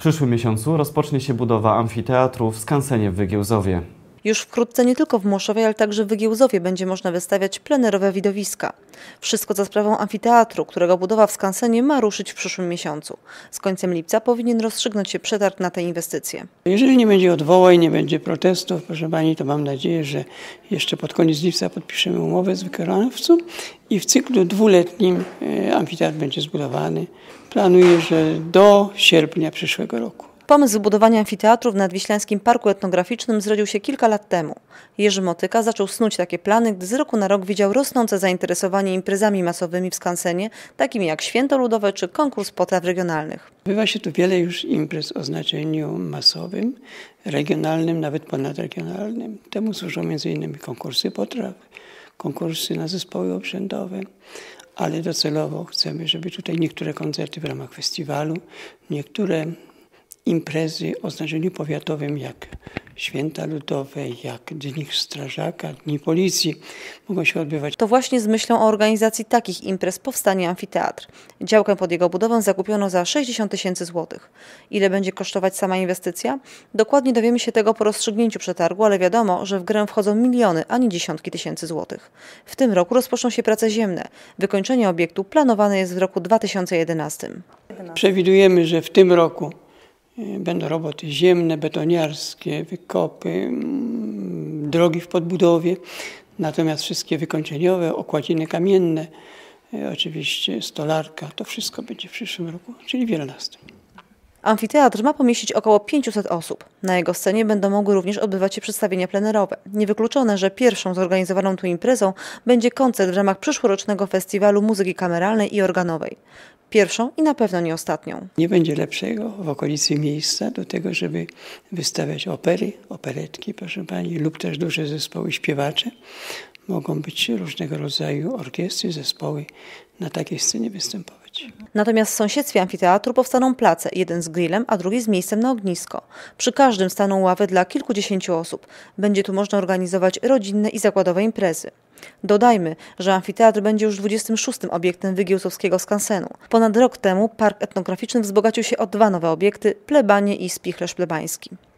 przyszłym miesiącu rozpocznie się budowa amfiteatru w skansenie w Wygiełzowie. Już wkrótce nie tylko w Młoszowie, ale także w Wygiełzowie będzie można wystawiać plenerowe widowiska. Wszystko za sprawą amfiteatru, którego budowa w skansenie ma ruszyć w przyszłym miesiącu. Z końcem lipca powinien rozstrzygnąć się przetarg na te inwestycje. Jeżeli nie będzie odwołań, nie będzie protestów, proszę Pani, to mam nadzieję, że jeszcze pod koniec lipca podpiszemy umowę z wykonawcą i w cyklu dwuletnim amfiteatr będzie zbudowany. Planuję, że do sierpnia przyszłego roku. Pomysł budowania amfiteatru w Nadwiślańskim Parku Etnograficznym zrodził się kilka lat temu. Jerzy Motyka zaczął snuć takie plany, gdy z roku na rok widział rosnące zainteresowanie imprezami masowymi w skansenie, takimi jak Święto Ludowe czy konkurs potraw regionalnych. Odbywa się tu wiele już imprez o znaczeniu masowym, regionalnym, nawet ponadregionalnym. Temu służą m.in. konkursy potraw, konkursy na zespoły obrzędowe, ale docelowo chcemy, żeby tutaj niektóre koncerty w ramach festiwalu, niektóre imprezy o znaczeniu powiatowym, jak Święta Ludowe, jak Dni Strażaka, Dni Policji, mogą się odbywać. To właśnie z myślą o organizacji takich imprez powstanie amfiteatr. Działkę pod jego budowę zakupiono za 60 000 złotych. Ile będzie kosztować sama inwestycja? Dokładnie dowiemy się tego po rozstrzygnięciu przetargu, ale wiadomo, że w grę wchodzą miliony, a nie dziesiątki tysięcy złotych. W tym roku rozpoczną się prace ziemne. Wykończenie obiektu planowane jest w roku 2011. Przewidujemy, że w tym roku będą roboty ziemne, betoniarskie, wykopy, drogi w podbudowie, natomiast wszystkie wykończeniowe, okładziny kamienne, oczywiście stolarka, to wszystko będzie w przyszłym roku, czyli w 2011. Amfiteatr ma pomieścić około 500 osób. Na jego scenie będą mogły również odbywać się przedstawienia plenerowe. Niewykluczone, że pierwszą zorganizowaną tu imprezą będzie koncert w ramach przyszłorocznego Festiwalu Muzyki Kameralnej i Organowej. Pierwszą i na pewno nie ostatnią. Nie będzie lepszego w okolicy miejsca do tego, żeby wystawiać opery, operetki, proszę Pani, lub też duże zespoły śpiewacze. Mogą być różnego rodzaju orkiestry, zespoły na takiej scenie występować. Natomiast w sąsiedztwie amfiteatru powstaną place, jeden z grillem, a drugi z miejscem na ognisko. Przy każdym staną ławy dla kilkudziesięciu osób. Będzie tu można organizować rodzinne i zakładowe imprezy. Dodajmy, że amfiteatr będzie już 26. obiektem wygiełzowskiego skansenu. Ponad rok temu Park Etnograficzny wzbogacił się o 2 nowe obiekty, plebanie i spichlerz plebański.